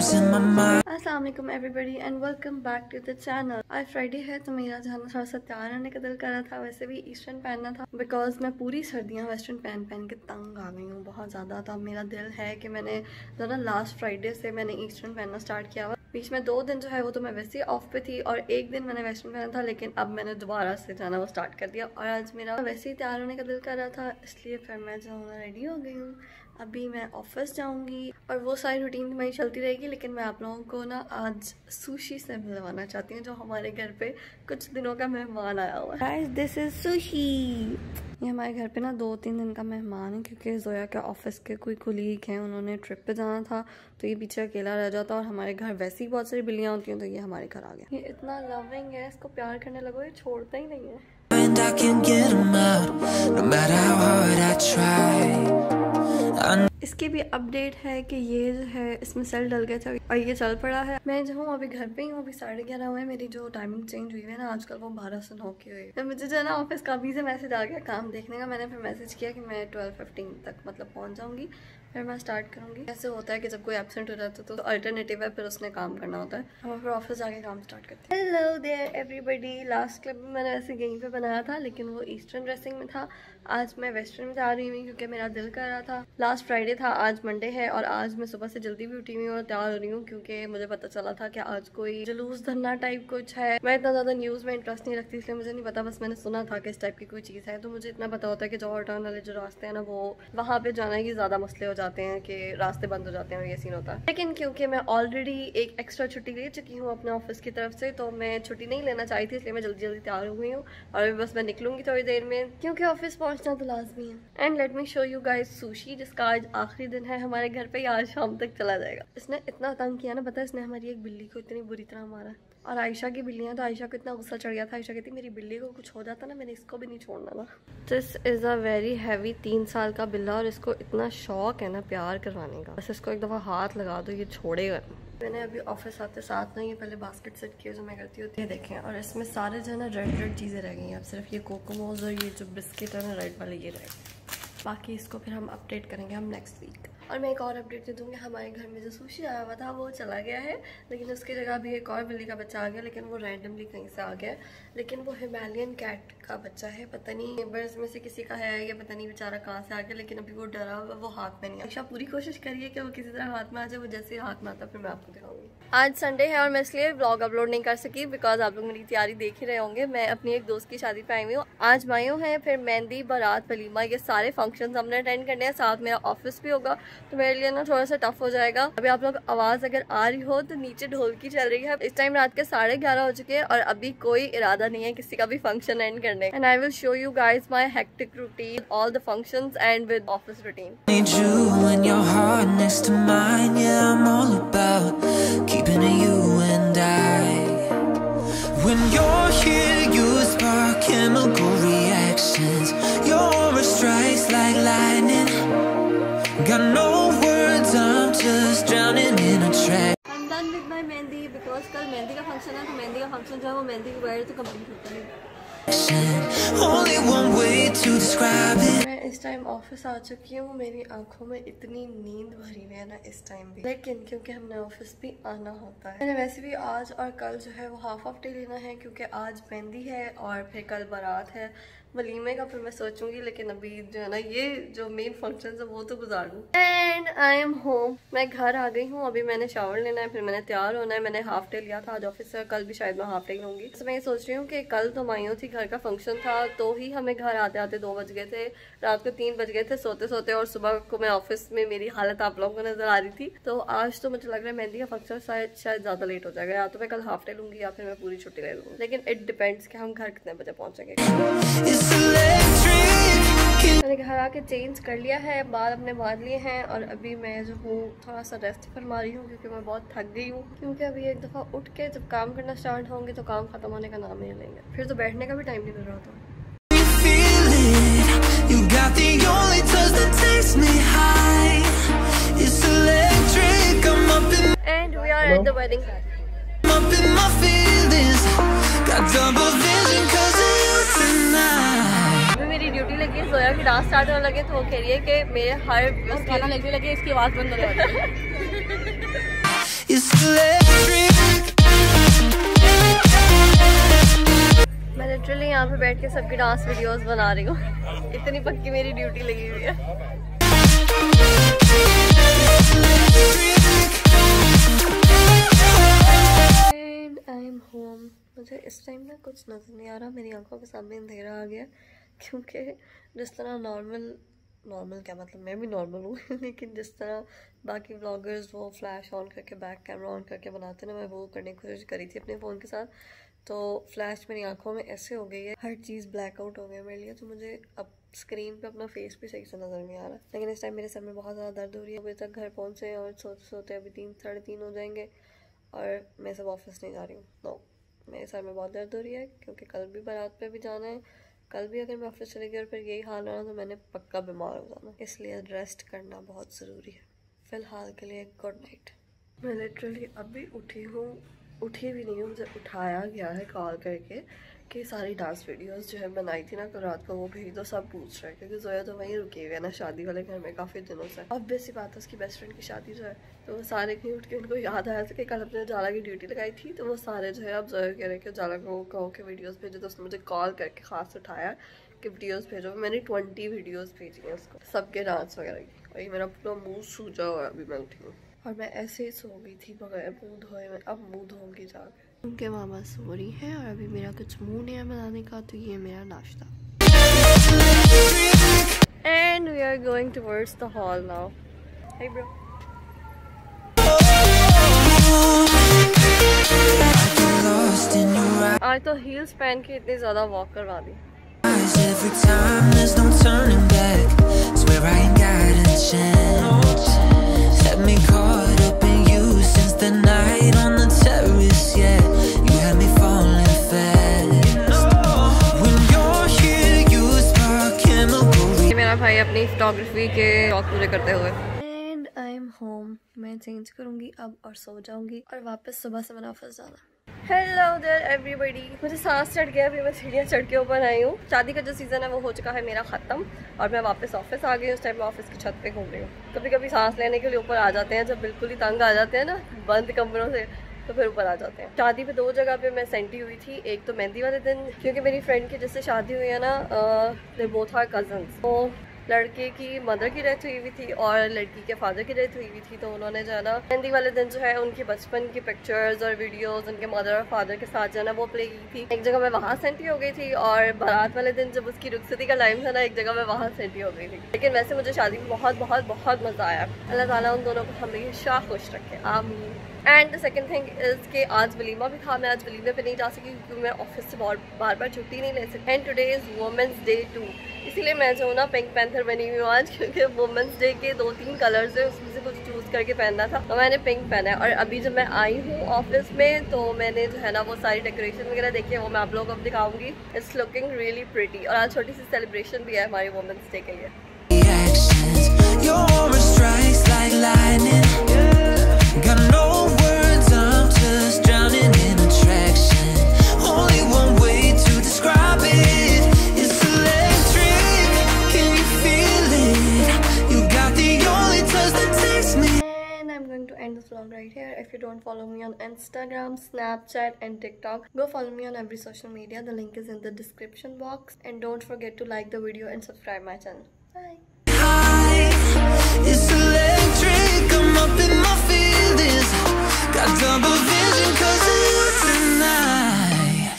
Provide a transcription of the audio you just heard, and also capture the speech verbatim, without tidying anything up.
अस्सलाम वालेकुम everybody and welcome back to the channel. आज फ्राइडे है तो मेरा जाना थोड़ा सा तैयार होने का दिल कर रहा था। वैसे भी ईस्टर्न पहनना था बिकॉज मैं पूरी सर्दियां वेस्टर्न पहन पहन के तंग आ गई हूँ बहुत ज़्यादा। तो अब मेरा दिल है कि मैंने जो ना लास्ट फ्राइडे से मैंने ईस्टर्न पहनना स्टार्ट किया हुआ। बीच में दो दिन जो है वो तो मैं वैसे ही ऑफ पे थी और एक दिन मैंने वेस्टर्न पहना था, लेकिन अब मैंने दोबारा से जाना वो स्टार्ट कर दिया। और आज मेरा वैसे ही तैयार होने का दिल कर रहा था, इसलिए फिर मैं जो हूँ रेडी हो गई हूँ। अभी मैं ऑफिस जाऊंगी और वो सारी रूटीन मेरी चलती रहेगी, लेकिन मैं आप लोगों को ना आज सुशी से मिलवाना चाहती हूँ जो हमारे घर पे कुछ दिनों का मेहमान आया हुआ है। This is Sushi. ये हमारे घर पे ना दो तीन दिन का मेहमान है क्योंकि जोया के ऑफिस के कोई कोलीग हैं, उन्होंने ट्रिप पे जाना था तो ये पीछे अकेला रह जाता। और हमारे घर वैसे ही बहुत सारी बिल्लियाँ होती हैं तो ये हमारे घर आ गया। ये इतना लविंग है, इसको प्यार करने लगो, ये छोड़ता ही नहीं है। I can get them out, no matter how hard I try. इसकी भी अपडेट है कि ये जो है इसमें सेल डल गया था और ये चल पड़ा है। मैं जो हूँ अभी घर पे ही हूँ, अभी साढ़े ग्यारह हुए। मेरी जो टाइमिंग चेंज हुई है ना आजकल, वो बारह से नौ की हुई है। मुझे जो है ना ऑफिस का अभी से मैसेज आ गया काम देखने का। मैंने फिर मैसेज किया कि मैं ट्वेल्व फिफ्टीन तक मतलब पहुँच जाऊँगी, फिर मैं स्टार्ट करूँगी। ऐसे होता है कि जब कोई एब्सेंट हो जाता है तो अल्टरनेटिव है, फिर उसने काम करना होता है। हम फिर ऑफिस जाके काम स्टार्ट करते हैं। Hello there everybody. Last clip में मैंने वैसे यहीं पे बनाया था, लेकिन वो ईस्टर्न ड्रेसिंग में था। आज मैं वेस्टर्न में जा रही हूँ क्योंकि मेरा दिल कर रहा था। लास्ट फ्राइडे था, आज मंडे है और आज मैं सुबह से जल्दी भी उठी हुई और तैयार हो रही हूँ क्योंकि मुझे पता चला था कि आज कोई जुलूस धरना टाइप कुछ है। मैं इतना ज़्यादा न्यूज़ में इंटरेस्ट नहीं रखती, इसलिए मुझे नहीं पता, बस मैंने सुना था कि इस टाइप की कोई चीज़ है। तो मुझे इतना पता होता है कि जौहर टाउन वाले जो रास्ते हैं ना, वो वहाँ पे जाने की ज़्यादा मसले हो जाते हैं कि रास्ते बंद हो जाते हैं और ये सीन होता है। लेकिन क्योंकि मैं ऑलरेडी एक एक्स्ट्रा छुट्टी ले चुकी हूँ अपने ऑफिस की तरफ से, तो मैं छुट्टी नहीं लेना चाही थी, इसलिए मैं जल्दी जल्दी तैयार हो गई हूँ और अभी बस मैं निकलूंगी थोड़ी देर में क्योंकि ऑफिस पहुँचना तो लाजमी है। And let me show you guys Sushi, जिसका आज आखिरी दिन है हमारे घर पे। आज शाम तक चला जाएगा। इसने इतना तंग किया ना, पता है, इसने हमारी एक बिल्ली को इतनी बुरी तरह मारा। और आयशा की बिल्लियाँ, तो आयशा को इतना गुस्सा चढ़ गया था। आयशा कहती मेरी बिल्ली को कुछ हो जाता ना, मैंने इसको भी नहीं छोड़ना था। This is a very heavy तीन साल का बिल्ला और इसको इतना शौक है ना प्यार करवाने का, बस इसको एक दफ़ा हाथ लगा दो ये छोड़ेगा। मैंने अभी ऑफिस आते साथ ना ये पहले बास्केट सेट किया जो मैं करती होती है, देखें। और इसमें सारे जो है ना रेड रेड चीज़ें रह गई हैं। अब सिर्फ ये कोकोमोज और ये जो बिस्किट है ना रेड वाले ये रह गए। बाकी इसको फिर हम अपडेट करेंगे हम नेक्स्ट वीक। और मैं एक और अपडेट दे दूँगी, हमारे घर में जो सुशी आया हुआ था वो चला गया है, लेकिन उसकी जगह भी एक और बिल्ली का बच्चा आ गया, लेकिन वो रैंडमली कहीं से आ गया। लेकिन वो हिमालयन कैट का बच्चा है, पता नहीं नेबर्स में से किसी का है या पता नहीं बेचारा कहाँ से आ गया, लेकिन अभी वो डरा हुआ, वो हाथ में नहीं। अच्छा पूरी कोशिश करिए कि वो किसी तरह हाथ में आ जाए। वो जैसे हाथ में आता फिर मैं आपको दिखाऊंगी। आज संडे है और मैं इसलिए ब्लॉग अपलोड नहीं कर सकी बिकॉज आप लोग मेरी तैयारी देख ही रहे होंगे। मैं अपनी एक दोस्त की शादी पे आई हुई हूँ। आज मायों हैं, फिर मेहंदी, बारात, वलीमा, ये सारे फंक्शंस हमने अटेंड करने हैं। साथ मेरा ऑफिस भी होगा तो मेरे लिए ना थोड़ा सा टफ हो जाएगा। अभी आप लोग आवाज़ अगर आ रही हो तो नीचे ढोलकी चल रही है। इस टाइम रात के साढ़े ग्यारह हो चुके हैं और अभी कोई इरादा नहीं है किसी का भी फंक्शन एंड करने। And I will show you guys my hectic routine, all the functions and with office routine. When you're here, you spark chemical reactions. Your aura strikes like lightning. Got no words, I'm just drowning in a track. I'm done with my mehndi because कल मेहंदी का function है, तो मेहंदी का function जो है वो मेहंदी के बगैर तो कंप्लीट होता है। Only one way to describe it. मैं इस टाइम ऑफिस आ चुकी हूँ। मेरी आंखों में इतनी नींद भरी हुई है ना इस टाइम भी, लेकिन क्योंकि हमने ऑफिस भी आना होता है। मैंने वैसे भी आज और कल जो है वो हाफ ऑफ डे लेना है क्योंकि आज मेहंदी है और फिर कल बारात है। वलीमे का फिर मैं सोचूंगी, लेकिन अभी जो है ना ये जो मेन फंक्शन है वो तो गुजार लूँ। And I am home. मैं घर आ गई हूँ। अभी मैंने शावर लेना है, फिर मैंने तैयार होना है। मैंने हाफ डे लिया था आज ऑफिस से, कल भी शायद मैं हाफ डे लूँगी। तो मैं ये सोच रही हूँ कि कल तो माइयों थी, घर का फंक्शन था, तो ही हमें घर आते आते दो बज गए थे, रात को तीन बज गए थे सोते सोते, और सुबह को मैं ऑफिस में मेरी हालत आप लोगों को नजर आ रही थी। तो आज तो मुझे लग रहा है मेहंदी का फंक्शन शायद शायद ज्यादा लेट हो जाएगा, या तो मैं कल हाफ डे लूँगी या फिर मैं पूरी छुट्टी ले लूँगी। लेकिन इट डिपेंड्स कि हम घर कितने बजे पहुँचेंगे। मैंने घर आके चेंज कर लिया है, बाल अपने बांध लिए हैं और अभी मैं जो हूँ थोड़ा सा रेस्ट फरमा रही हूँ क्योंकि मैं बहुत थक गई हूँ। क्योंकि अभी एक दफ़ा उठ के जब काम करना स्टार्ट होंगे तो काम खत्म होने का नाम नहीं लेंगे, फिर तो बैठने का भी टाइम नहीं मिल रहा होता। And we are at the wedding. मेरी ड्यूटी लगी है, जोया की डांस स्टार्ट होने लगे तो वो कह रही है कि मेरे हर गाना लगने लगे इसकी आवाज़ बंद होने वाली है। It's electric. मैं लिटरली यहाँ पे बैठ के सबकी डांस वीडियोस बना रही हूँ। इतनी पक्की मेरी ड्यूटी लगी हुई है। And I'm home. मुझे इस टाइम ना कुछ नजर नहीं आ रहा, मेरी आंखों के सामने अंधेरा आ गया, क्योंकि जिस तरह नॉर्मल नॉर्मल क्या मतलब मैं भी नॉर्मल हूँ लेकिन जिस तरह बाकी व्लॉगर्स वो फ्लैश ऑन करके बैक कैमरा ऑन करके बनाते ना, मैं वो करने की कोशिश करी थी अपने फ़ोन के साथ, तो फ्लैश मेरी आंखों में ऐसे हो गई है, हर चीज़ ब्लैकआउट हो गया मेरे लिए, तो मुझे अब स्क्रीन पे अपना फेस भी सही से नज़र नहीं आ रहा। लेकिन इस टाइम मेरे सर में बहुत ज़्यादा दर्द हो रही है। अभी तक घर पहुँचे और सोते सोते अभी तीन साढ़े तीन हो जाएंगे और मैं सब ऑफिस नहीं जा रही हूँ। नो, मेरे सर में बहुत दर्द हो रही है क्योंकि कल भी बारात पे भी जाना है। कल भी अगर मैं ऑफिस चली गई और फिर यही हाल रहा तो मैंने पक्का बीमार हो जाना, इसलिए रेस्ट करना बहुत ज़रूरी है। फ़िलहाल के लिए गुड नाइट। मैं लिटरली अभी उठी हूँ, उठी भी नहीं हूँ, मुझे उठाया गया है कॉल करके कि सारी डांस वीडियोस जो है बनाई थी ना कल रात को वो भेज दो। सब पूछ रहे हैं क्योंकि जोया तो वहीं रुकी हुई है ना शादी वाले घर में काफ़ी दिनों से। ऑब्वियस सी बात है, उसकी बेस्ट फ्रेंड की शादी जो है, तो वो सारे कहीं उठ के उनको याद आया था कि कल अपने उजाला की ड्यूटी लगाई थी, तो वो सारे जो है अब जोया कह रहे कि उजाला को कहो के वीडियोज़ भेजो, तो उसने मुझे कॉल करके ख़ास उठाया कि वीडियोज़ भेजो। मैंने ट्वेंटी वीडियोज़ भेजी हैं उसको, सबके डांस वगैरह की। वही मेरा पूरा मुँह सूजा हुआ है, अभी मैं उठी हूँ और मैं ऐसे ही सो गई थी बगैर मुँह धोए। मैं अब मुँह धोऊंगी जाके। उनके मामा सो रही हैं और अभी मेरा कुछ मुंह नहीं है बनाने का, तो ये मेरा नाश्ता। And we are going towards the hall now. Hey bro, आज तो हील्स पहन के इतनी ज्यादा वॉक करवा दी। Every time there's no turning back. Swear I ain't got a chance. Had me caught up in you since the night on the terrace. Yeah, you had me falling fast. When you're here, you spark chemical. मेरा भाई अपनी photography के शौक पूरे करते हुए। And I am home. मैं change करूंगी अब और सो जाऊंगी और वापस सुबह से मैंने ऑफिस जाना। Hello there everybody. मुझे सांस चढ़ गया, अभी मैं सीढ़ियाँ चढ़ के ऊपर आई हूँ। शादी का जो सीज़न है वो हो चुका है मेरा ख़त्म और मैं वापस ऑफिस आ गई हूँ। उस टाइम मैं ऑफिस की छत पे घूम रही हूँ। कभी कभी सांस लेने के लिए ऊपर आ जाते हैं, जब बिल्कुल ही तंग आ जाते हैं ना बंद कमरों से, तो फिर ऊपर आ जाते हैं। शादी पे दो जगह पे मैं सेंटी हुई थी। एक तो मेहंदी वाले दिन, क्योंकि मेरी फ्रेंड की जिससे शादी हुई है ना, दे बोथ आर कजन्स, तो लड़के की मदर की डेथ हुई हुई थी और लड़की के फादर की डेथ हुई हुई थी। तो उन्होंने जो है ना मेहंदी वाले दिन जो है उनके बचपन की पिक्चर्स और वीडियोस उनके मदर और फादर के साथ जो है ना वो प्ले की थी। एक जगह मैं वहाँ सेंटी हो गई थी और बारात वाले दिन जब उसकी रुखसती का टाइम था ना, एक जगह मैं वहाँ सेंटी हो गई थी। लेकिन वैसे मुझे शादी में बहुत बहुत बहुत मज़ा आया। अल्लाह ताला उन दोनों को हमेशा खुश रखे, आमीन। And the second thing is के आज वलीमा भी था। मैं आज वलीमे पे नहीं जा सकी क्योंकि मैं ऑफिस से बहुत बार बार छुट्टी नहीं ले सकती। And today is women's day too, इसीलिए मैं जो ना पिंक पैंथर बनी हुई हूँ आज, क्योंकि वुमेंस डे के दो तीन कलर्स है, उसमें से कुछ चूज़ करके पहनना था, तो मैंने पिंक पहना है। और अभी जब मैं आई हूँ ऑफिस में तो मैंने जो है ना वो सारी डेकोरेशन वगैरह देखी है, वो मैं आप लोगों को अब दिखाऊंगी। It's looking really pretty. और आज छोटी सी सेलिब्रेशन भी है हमारी वुमेंस डे के लिए। Right here. If you don't follow me on Instagram, Snapchat and TikTok, go follow me on every social media. The link is in the description box, and don't forget to like the video and subscribe my channel. Bye.